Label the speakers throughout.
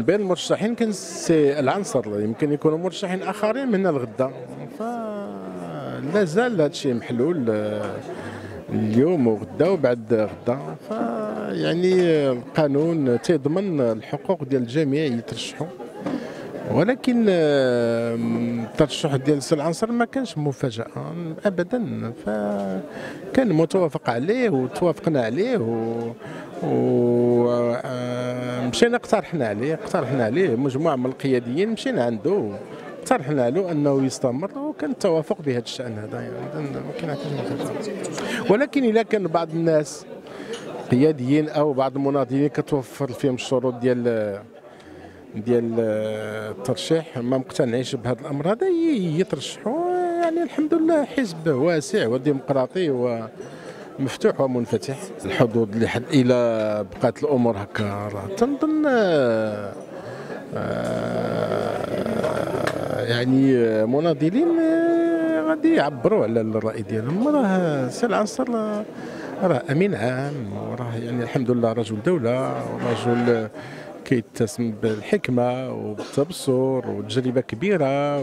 Speaker 1: بين المرشحين كان سي العنصر، يمكن يكونوا مرشحين اخرين من الغدا، فلا زال هذا الشيء محلول اليوم وغدا وبعد غدا. فيعني القانون تيضمن الحقوق ديال الجميع يترشحوا، ولكن الترشح ديال سي العنصر ما كانش مفاجأة ابدا، فكان متوافق عليه وتوافقنا عليه ومشينا اقترحنا عليه مجموعة من القياديين، مشينا عنده اقترحنا له انه يستمر، وكان التوافق بهذا الشان هذا، يعني ما كاين حتى مفاجأة. ولكن اذا كان بعض الناس قياديين او بعض المناضلين كتوفر فيهم الشروط ديال الترشيح ما مقتنعينش بهذا الامر هذا يترشحوا. يعني الحمد لله حزب واسع وديمقراطي ومفتوح ومنفتح. الحظوظ لحد الى بقات الامور هكا تنظن يعني مناضلين غادي يعبروا على الراي ديالهم. راه سي العنصر راه امين عام، وراه يعني الحمد لله رجل دوله، ورجل كيتسم بالحكمه وبالتبصر وتجربه كبيره،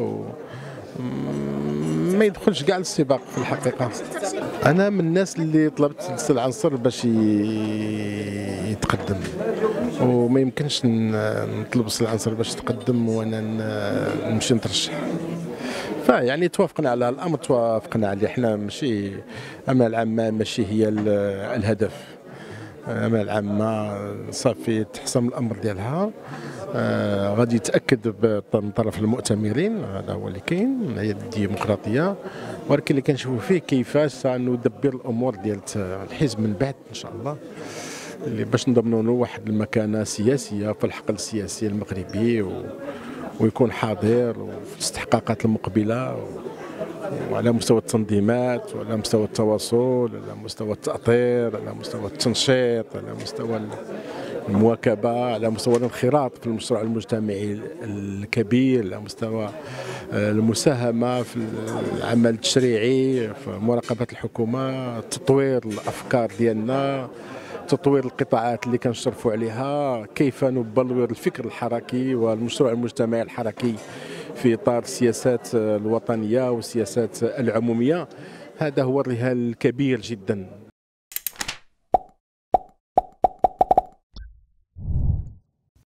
Speaker 1: ما يدخلش كاع للسباق في الحقيقه. انا من الناس اللي طلبت لسي العنصر باش يتقدم، وما يمكنش نطلب سي العنصر باش يتقدم وانا نمشي نترشح. فيعني توافقنا على الامر، توافقنا عليه. احنا ماشي الامال العامه ماشي هي الهدف، الامال العامه صافي تحسم الامر ديالها. غادي يتاكد من طرف المؤتمرين، هذا هو اللي كاين، هي الديمقراطيه. ولكن اللي كنشوفوا فيه كيفاش سندبر الامور ديال الحزب من بعد ان شاء الله، اللي باش نضمنوا له واحد المكانه سياسيه في الحقل السياسي المغربي، ويكون حاضر في الاستحقاقات المقبله، وعلى مستوى التنظيمات، وعلى مستوى التواصل، على مستوى التأطير، على مستوى التنشيط، على مستوى المواكبة، على مستوى الانخراط في المشروع المجتمعي الكبير، على مستوى المساهمة في العمل التشريعي، في مراقبة الحكومة، تطوير الأفكار ديالنا، تطوير القطاعات اللي كنشرفوا عليها، كيف نبلور الفكر الحركي والمشروع المجتمعي الحركي في إطار السياسات الوطنية والسياسات العمومية. هذا هو الرهان الكبير جدا